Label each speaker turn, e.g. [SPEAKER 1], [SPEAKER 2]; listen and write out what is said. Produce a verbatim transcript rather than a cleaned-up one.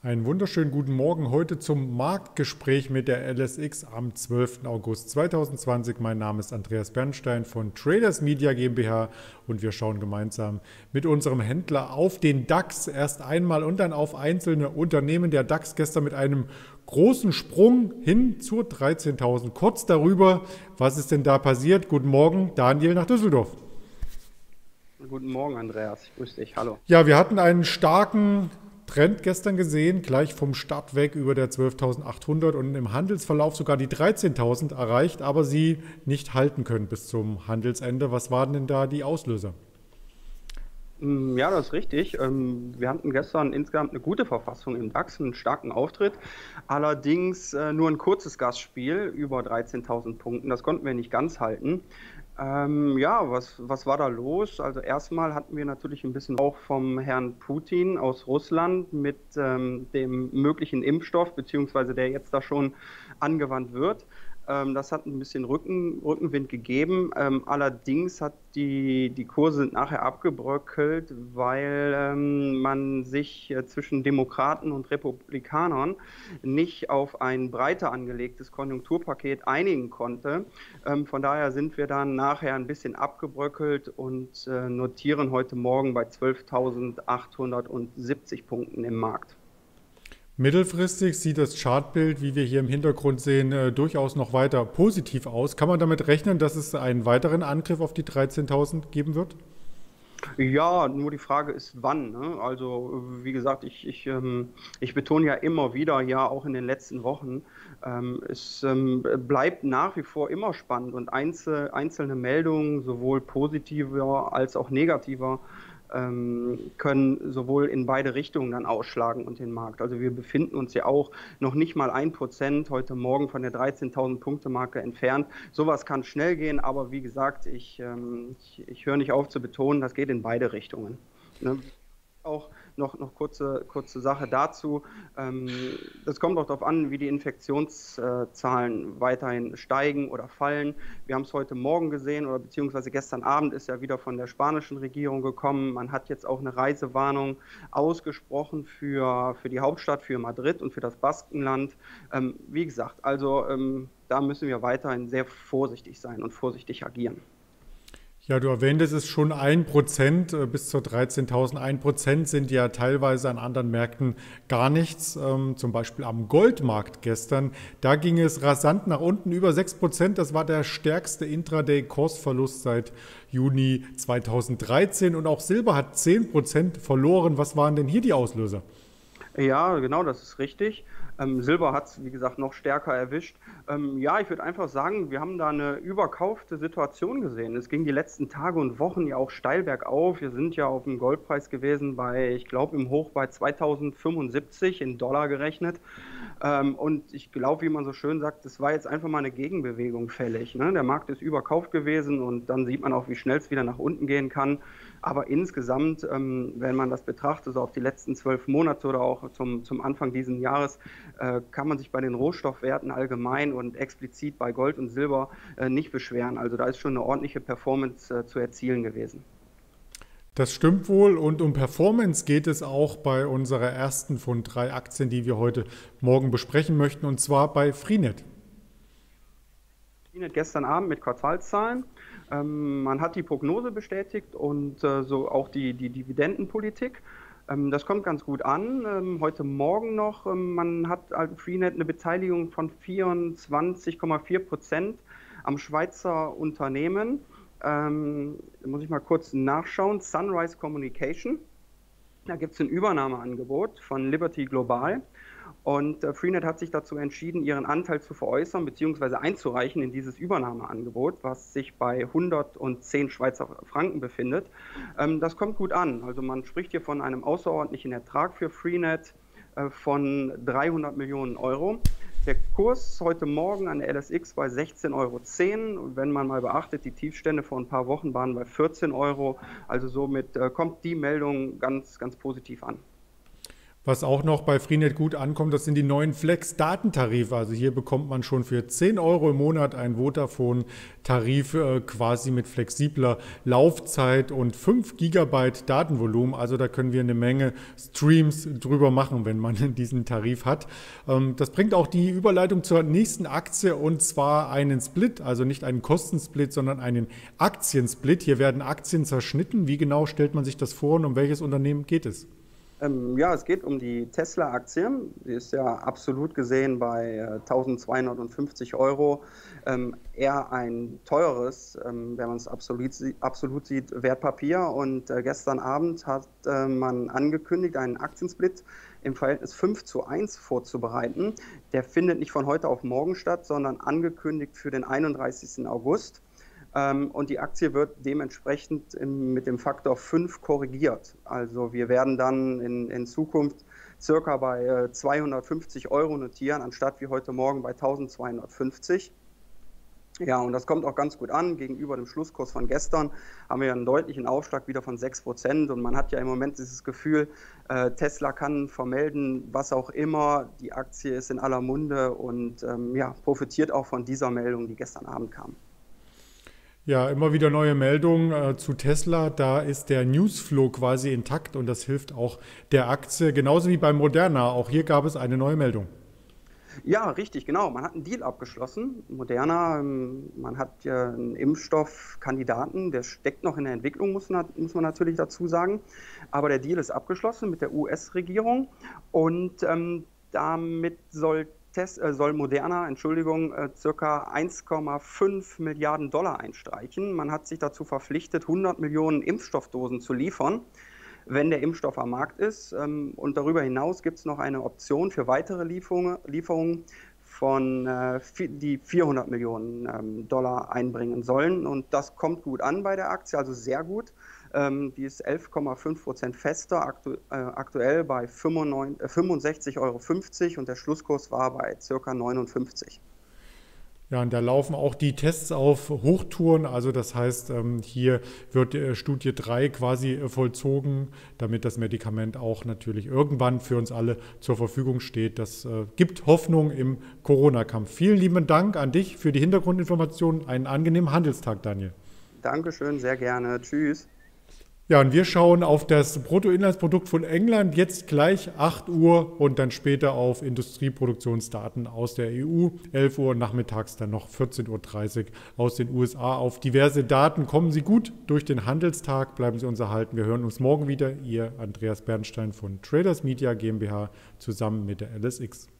[SPEAKER 1] Einen wunderschönen guten Morgen heute zum Marktgespräch mit der L S X am zwölften August zweitausendzwanzig. Mein Name ist Andreas Bernstein von Traders Media GmbH und wir schauen gemeinsam mit unserem Händler auf den DAX erst einmal und dann auf einzelne Unternehmen. Der DAX gestern mit einem großen Sprung hin zur dreizehntausend. Kurz darüber, was ist denn da passiert? Guten Morgen, Daniel nach Düsseldorf.
[SPEAKER 2] Guten Morgen, Andreas. Ich grüße dich. Hallo.
[SPEAKER 1] Ja, wir hatten einen starken Trend gestern gesehen, gleich vom Start weg über der zwölftausendachthundert und im Handelsverlauf sogar die dreizehntausend erreicht, aber sie nicht halten können bis zum Handelsende. Was waren denn da die Auslöser?
[SPEAKER 2] Ja, das ist richtig. Wir hatten gestern insgesamt eine gute Verfassung im DAX, einen starken Auftritt. Allerdings nur ein kurzes Gastspiel über dreizehntausend Punkten. Das konnten wir nicht ganz halten. Ähm, ja, was, was war da los? Also erstmal hatten wir natürlich ein bisschen auch vom Herrn Putin aus Russland mit ähm, dem möglichen Impfstoff, beziehungsweise der jetzt da schon angewandt wird. Ähm, das hat ein bisschen Rücken, Rückenwind gegeben. Ähm, allerdings hat die, die Kurse sind nachher abgebröckelt, weil ähm, man sich äh, zwischen Demokraten und Republikanern nicht auf ein breiter angelegtes Konjunkturpaket einigen konnte. Ähm, von daher sind wir dann nachher ein bisschen abgebröckelt und äh, notieren heute Morgen bei zwölftausendachthundertsiebzig Punkten im Markt.
[SPEAKER 1] Mittelfristig sieht das Chartbild, wie wir hier im Hintergrund sehen, äh, durchaus noch weiter positiv aus. Kann man damit rechnen, dass es einen weiteren Angriff auf die dreizehntausend geben wird?
[SPEAKER 2] Ja, nur die Frage ist, wann. Ne? Also, wie gesagt, ich, ich, ähm, ich betone ja immer wieder, ja, auch in den letzten Wochen, ähm, es ähm, bleibt nach wie vor immer spannend und einzel, einzelne Meldungen, sowohl positiver als auch negativer, ähm, können sowohl in beide Richtungen dann ausschlagen und den Markt. Also wir befinden uns ja auch noch nicht mal ein Prozent heute Morgen von der dreizehntausend Punkte Marke entfernt. Sowas kann schnell gehen, aber wie gesagt, ich, ähm, ich, ich höre nicht auf zu betonen, das geht in beide Richtungen. Ne? Auch noch, noch kurze, kurze Sache dazu. Ähm, das kommt auch darauf an, wie die Infektionszahlen weiterhin steigen oder fallen. Wir haben es heute Morgen gesehen oder beziehungsweise gestern Abend ist ja wieder von der spanischen Regierung gekommen. Man hat jetzt auch eine Reisewarnung ausgesprochen für, für die Hauptstadt, für Madrid und für das Baskenland. Ähm, wie gesagt, also ähm, da müssen wir weiterhin sehr vorsichtig sein und vorsichtig agieren.
[SPEAKER 1] Ja, du erwähntest es schon ein Prozent bis zur dreizehntausend. ein Prozent sind ja teilweise an anderen Märkten gar nichts. Ähm, zum Beispiel am Goldmarkt gestern. Da ging es rasant nach unten, über sechs Prozent. Das war der stärkste Intraday-Kursverlust seit Juni zweitausenddreizehn. Und auch Silber hat zehn Prozent verloren. Was waren denn hier die Auslöser?
[SPEAKER 2] Ja, genau, das ist richtig. Ähm, Silber hat es, wie gesagt, noch stärker erwischt. Ähm, ja, ich würde einfach sagen, wir haben da eine überkaufte Situation gesehen. Es ging die letzten Tage und Wochen ja auch steil bergauf. Wir sind ja auf dem Goldpreis gewesen bei, ich glaube, im Hoch bei zweitausendfünfundsiebzig in Dollar gerechnet. Ähm, und ich glaube, wie man so schön sagt, es war jetzt einfach mal eine Gegenbewegung fällig. Ne? Der Markt ist überkauft gewesen und dann sieht man auch, wie schnell es wieder nach unten gehen kann. Aber insgesamt, ähm, wenn man das betrachtet, so auf die letzten zwölf Monate oder auch zum, zum Anfang dieses Jahres, äh, kann man sich bei den Rohstoffwerten allgemein und explizit bei Gold und Silber äh, nicht beschweren. Also da ist schon eine ordentliche Performance äh, zu erzielen gewesen.
[SPEAKER 1] Das stimmt wohl und um Performance geht es auch bei unserer ersten von drei Aktien, die wir heute Morgen besprechen möchten, und zwar bei Freenet.
[SPEAKER 2] Freenet gestern Abend mit Quartalszahlen. Ähm, man hat die Prognose bestätigt und äh, so auch die, die Dividendenpolitik. Ähm, das kommt ganz gut an. Ähm, heute Morgen noch, ähm, man hat also Freenet eine Beteiligung von vierundzwanzig Komma vier Prozent am Schweizer Unternehmen. Ähm, da muss ich mal kurz nachschauen. Sunrise Communication. Da gibt es ein Übernahmeangebot von Liberty Global. Und äh, Freenet hat sich dazu entschieden, ihren Anteil zu veräußern bzw. einzureichen in dieses Übernahmeangebot, was sich bei hundertzehn Schweizer Franken befindet. Ähm, das kommt gut an. Also man spricht hier von einem außerordentlichen Ertrag für Freenet äh, von dreihundert Millionen Euro. Der Kurs heute Morgen an der L S X bei sechzehn Euro zehn. Wenn man mal beachtet, die Tiefstände vor ein paar Wochen waren bei vierzehn Euro. Also somit äh, kommt die Meldung ganz, ganz positiv an.
[SPEAKER 1] Was auch noch bei Freenet gut ankommt, das sind die neuen Flex-Datentarife. Also hier bekommt man schon für zehn Euro im Monat einen Vodafone-Tarif äh, quasi mit flexibler Laufzeit und fünf Gigabyte Datenvolumen. Also da können wir eine Menge Streams drüber machen, wenn man diesen Tarif hat. Ähm, das bringt auch die Überleitung zur nächsten Aktie, und zwar einen Split, also nicht einen Kostensplit, sondern einen Aktiensplit. Hier werden Aktien zerschnitten. Wie genau stellt man sich das vor und um welches Unternehmen geht es?
[SPEAKER 2] Ähm, ja, es geht um die Tesla-Aktie. Die ist ja absolut gesehen bei äh, eintausendzweihundertfünfzig Euro. Ähm, eher ein teures, ähm, wenn man es absolut, absolut sieht, Wertpapier. Und äh, gestern Abend hat äh, man angekündigt, einen Aktiensplit im Verhältnis fünf zu eins vorzubereiten. Der findet nicht von heute auf morgen statt, sondern angekündigt für den einunddreißigsten August. Ähm, und die Aktie wird dementsprechend im, mit dem Faktor fünf korrigiert. Also wir werden dann in, in Zukunft circa bei äh, zweihundertfünfzig Euro notieren, anstatt wie heute Morgen bei eintausendzweihundertfünfzig. Ja, und das kommt auch ganz gut an. Gegenüber dem Schlusskurs von gestern haben wir einen deutlichen Aufschlag wieder von sechs Prozent. Und man hat ja im Moment dieses Gefühl, äh, Tesla kann vermelden, was auch immer. Die Aktie ist in aller Munde und ähm, ja, profitiert auch von dieser Meldung, die gestern Abend kam.
[SPEAKER 1] Ja, immer wieder neue Meldungen äh, zu Tesla. Da ist der Newsflow quasi intakt und das hilft auch der Aktie. Genauso wie bei Moderna. Auch hier gab es eine neue Meldung.
[SPEAKER 2] Ja, richtig, genau. Man hat einen Deal abgeschlossen. Moderna, ähm, man hat ja einen Impfstoffkandidaten, der steckt noch in der Entwicklung, muss man, muss man natürlich dazu sagen. Aber der Deal ist abgeschlossen mit der U S-Regierung und ähm, damit soll Test, äh, soll Moderna, Entschuldigung, äh, circa eins Komma fünf Milliarden Dollar einstreichen. Man hat sich dazu verpflichtet, hundert Millionen Impfstoffdosen zu liefern, wenn der Impfstoff am Markt ist. Ähm, und darüber hinaus gibt es noch eine Option für weitere Lieferungen, Lieferungen von, äh, die vierhundert Millionen ähm, Dollar einbringen sollen. Und das kommt gut an bei der Aktie, also sehr gut. Ähm, die ist elf Komma fünf Prozent fester, aktu äh, aktuell bei fünfundsechzig Euro fünfzig und der Schlusskurs war bei ca. neunundfünfzig.
[SPEAKER 1] Ja, und da laufen auch die Tests auf Hochtouren. Also das heißt, hier wird Studie drei quasi vollzogen, damit das Medikament auch natürlich irgendwann für uns alle zur Verfügung steht. Das gibt Hoffnung im Corona-Kampf. Vielen lieben Dank an dich für die Hintergrundinformationen. Einen angenehmen Handelstag, Daniel.
[SPEAKER 2] Dankeschön, sehr gerne. Tschüss.
[SPEAKER 1] Ja, und wir schauen auf das Bruttoinlandsprodukt von England, jetzt gleich acht Uhr und dann später auf Industrieproduktionsdaten aus der E U, elf Uhr und nachmittags dann noch vierzehn Uhr dreißig aus den U S A. Auf diverse Daten kommen Sie gut durch den Handelstag, bleiben Sie uns erhalten. Wir hören uns morgen wieder. Ihr Andreas Bernstein von Traders Media GmbH zusammen mit der L S X.